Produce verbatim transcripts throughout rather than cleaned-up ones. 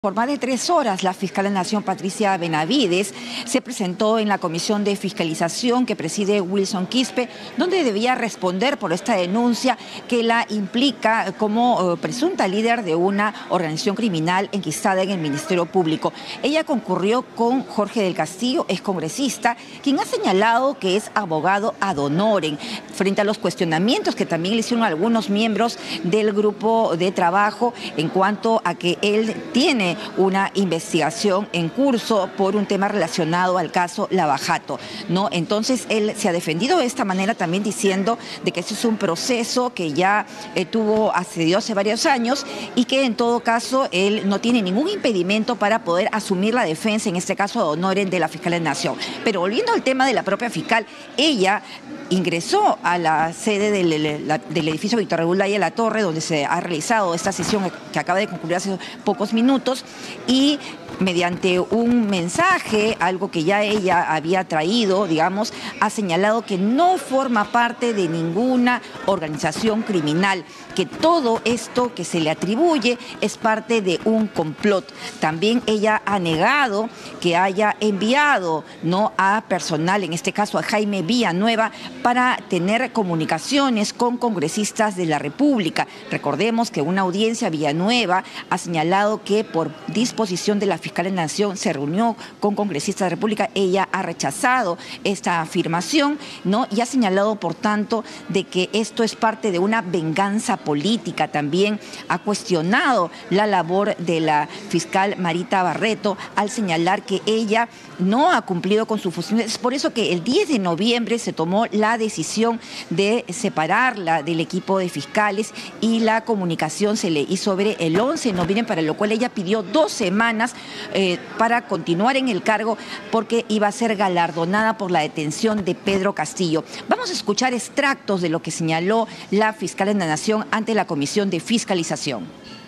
Por más de tres horas, la fiscal de la Nación, Patricia Benavides, se presentó en la Comisión de Fiscalización que preside Wilson Quispe, donde debía responder por esta denuncia que la implica como uh, presunta líder de una organización criminal enquistada en el Ministerio Público. Ella concurrió con Jorge del Castillo, excongresista, quien ha señalado que es abogado ad honorem, frente a los cuestionamientos que también le hicieron algunos miembros del grupo de trabajo en cuanto a que él tiene una investigación en curso por un tema relacionado al caso Lavajato, ¿no? Entonces él se ha defendido de esta manera también diciendo de que este es un proceso que ya eh, tuvo accedido hace varios años y que en todo caso él no tiene ningún impedimento para poder asumir la defensa, en este caso ad honorem de la fiscal de la Nación. Pero volviendo al tema de la propia fiscal, ella ingresó a la sede del, la, del edificio Víctor Raúl Laya La Torre, donde se ha realizado esta sesión que acaba de concluir hace pocos minutos, y mediante un mensaje, algo que ya ella había traído, digamos, ha señalado que no forma parte de ninguna organización criminal, que todo esto que se le atribuye es parte de un complot. También ella ha negado que haya enviado, ¿no?, a personal, en este caso a Jaime Villanueva, para tener comunicaciones con congresistas de la República. Recordemos que una audiencia Villanueva ha señalado que por disposición de la fiscal de la Nación se reunió con congresistas de la República. Ella ha rechazado esta afirmación, ¿no?, y ha señalado, por tanto, de que esto es parte de una venganza política. También ha cuestionado la labor de la fiscal Marita Barreto al señalar que ella no ha cumplido con sus funciones. Es por eso que el diez de noviembre se tomó la decisión de separarla del equipo de fiscales y la comunicación se le hizo sobre el once de noviembre, para lo cual ella pidió dos semanas eh, para continuar en el cargo, porque iba a ser galardonada por la detención de Pedro Castillo. Vamos a escuchar extractos de lo que señaló la fiscal de la Nación ante la Comisión de Fiscalización.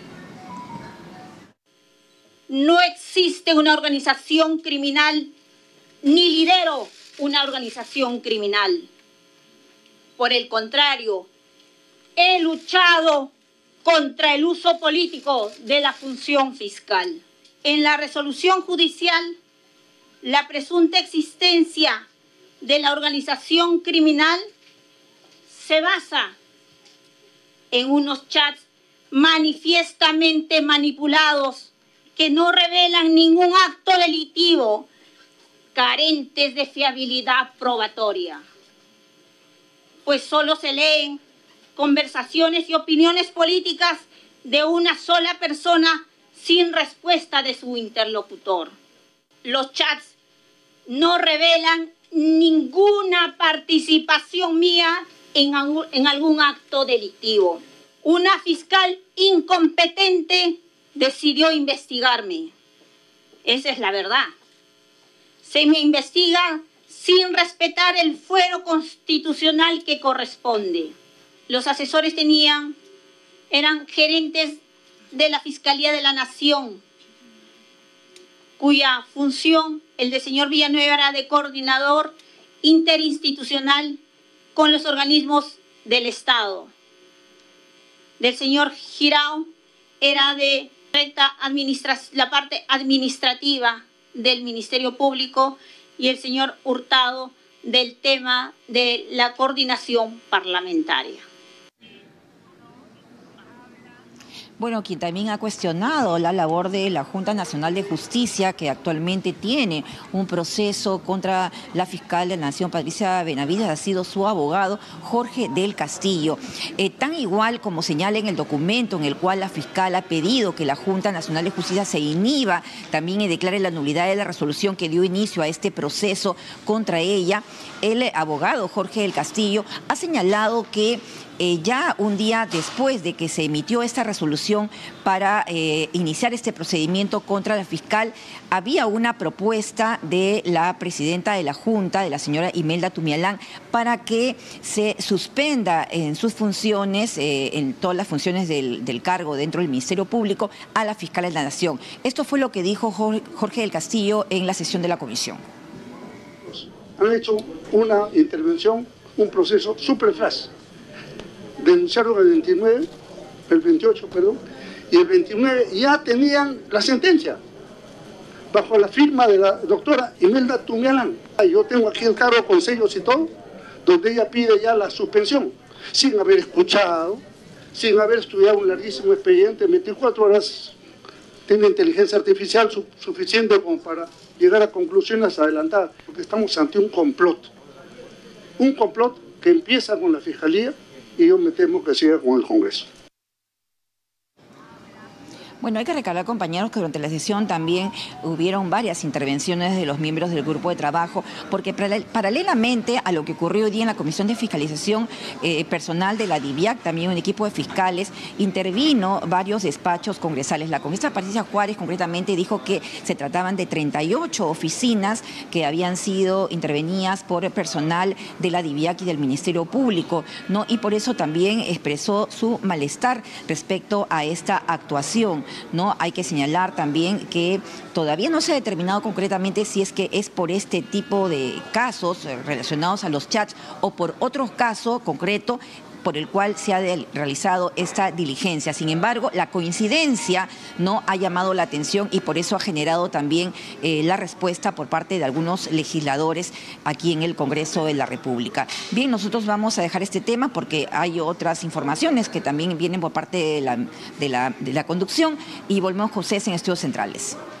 No existe una organización criminal, ni lidero una organización criminal. Por el contrario, he luchado contra el uso político de la función fiscal. En la resolución judicial, la presunta existencia de la organización criminal se basa en unos chats manifiestamente manipulados que no revelan ningún acto delictivo, carentes de fiabilidad probatoria, pues solo se leen conversaciones y opiniones políticas de una sola persona sin respuesta de su interlocutor. Los chats no revelan ninguna participación mía en, en algún acto delictivo. Una fiscal incompetente decidió investigarme. Esa es la verdad. Se me investiga sin respetar el fuero constitucional que corresponde. Los asesores tenían, eran gerentes de la Fiscalía de la Nación, cuya función, el del señor Villanueva, era de coordinador interinstitucional con los organismos del Estado. Del señor Girao era de la parte administrativa del Ministerio Público, y el señor Hurtado del tema de la coordinación parlamentaria. Bueno, quien también ha cuestionado la labor de la Junta Nacional de Justicia, que actualmente tiene un proceso contra la fiscal de la Nación, Patricia Benavides, ha sido su abogado, Jorge del Castillo. Eh, tan igual como señala en el documento en el cual la fiscal ha pedido que la Junta Nacional de Justicia se inhiba también y declare la nulidad de la resolución que dio inicio a este proceso contra ella, el abogado Jorge del Castillo ha señalado que Eh, ya un día después de que se emitió esta resolución para eh, iniciar este procedimiento contra la fiscal, había una propuesta de la presidenta de la Junta, de la señora Imelda Tumialán, para que se suspenda en sus funciones, eh, en todas las funciones del, del cargo dentro del Ministerio Público, a la fiscal de la Nación. Esto fue lo que dijo Jorge del Castillo en la sesión de la comisión. Han hecho una intervención, un proceso súper fácil. Denunciaron el veintinueve, el veintiocho, perdón, y el veintinueve ya tenían la sentencia, bajo la firma de la doctora Imelda Tumialán. Yo tengo aquí el cargo con sellos y todo, donde ella pide ya la suspensión, sin haber escuchado, sin haber estudiado un larguísimo expediente, veinticuatro horas, tiene inteligencia artificial su, suficiente como para llegar a conclusiones adelantadas, porque estamos ante un complot, un complot que empieza con la Fiscalía y yo me temo que siga con el Congreso. Bueno, hay que recalcar, compañeros, que durante la sesión también hubieron varias intervenciones de los miembros del grupo de trabajo, porque paralelamente a lo que ocurrió hoy día en la Comisión de Fiscalización, eh, personal de la DIVIAC, también un equipo de fiscales, intervino varios despachos congresales. La congresista Patricia Juárez concretamente dijo que se trataban de treinta y ocho oficinas que habían sido intervenidas por personal de la DIVIAC y del Ministerio Público, ¿no? Y por eso también expresó su malestar respecto a esta actuación. ¿No? Hay que señalar también que todavía no se ha determinado concretamente si es que es por este tipo de casos relacionados a los chats o por otro caso concreto por el cual se ha realizado esta diligencia. Sin embargo, la coincidencia no ha llamado la atención y por eso ha generado también eh, la respuesta por parte de algunos legisladores aquí en el Congreso de la República. Bien, nosotros vamos a dejar este tema porque hay otras informaciones que también vienen por parte de la, de la, de la conducción y volvemos con ustedes en Estudios Centrales.